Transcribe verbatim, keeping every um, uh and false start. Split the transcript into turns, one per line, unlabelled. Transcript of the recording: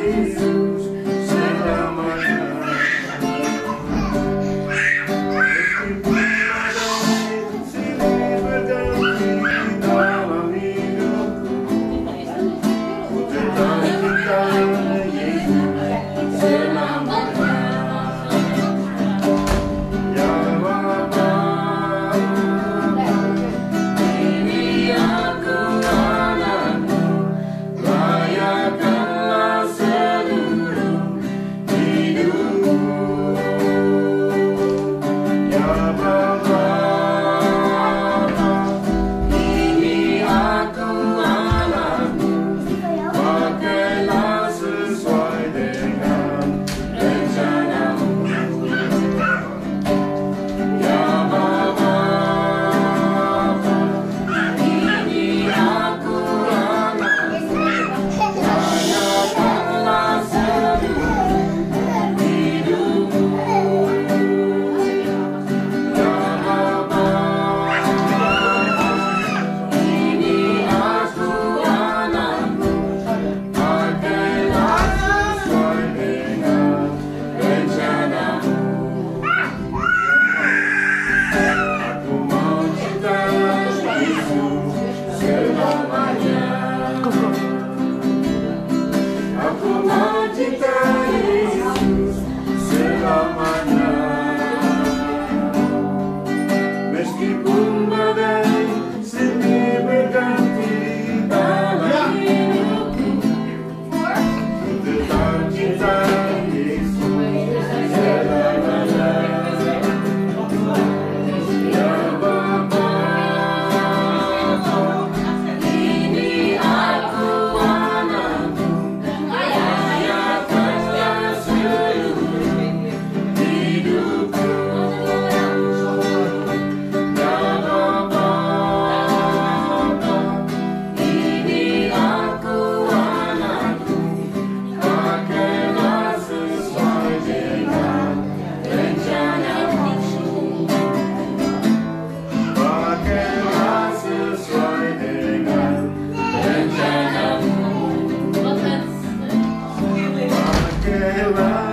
Yesus selamanya. Meskipun badai silih berganti dalam hidupku, ku tetap cinta Yesus selamanya. Ya Bapa, ini aku anakmu, layakkanlah seluruh hidupku. Ya Bapa, ini aku anakmu, pakailah sesuai dengan rencanamu. Ya Bapa, ini aku anakmu, layakkanlah seluruh hidupku. Ya Bapa, ini aku anakmu, pakailah sesuai dengan rencanamu. Aku mau cinta Yesus selamanya. Aku mau cinta Yesus selamanya. Meskipun badai silih berganti dalam hidupku, ku tetap cinta Yesus selamanya. Ya Bapa, ini aku anakmu, layakkanlah seluruh hidupku. Ya Bapa, ini aku anakmu, pakailah sesuai dengan rencanamu. Pakailah sesuai dengan rencanamu. Pakailah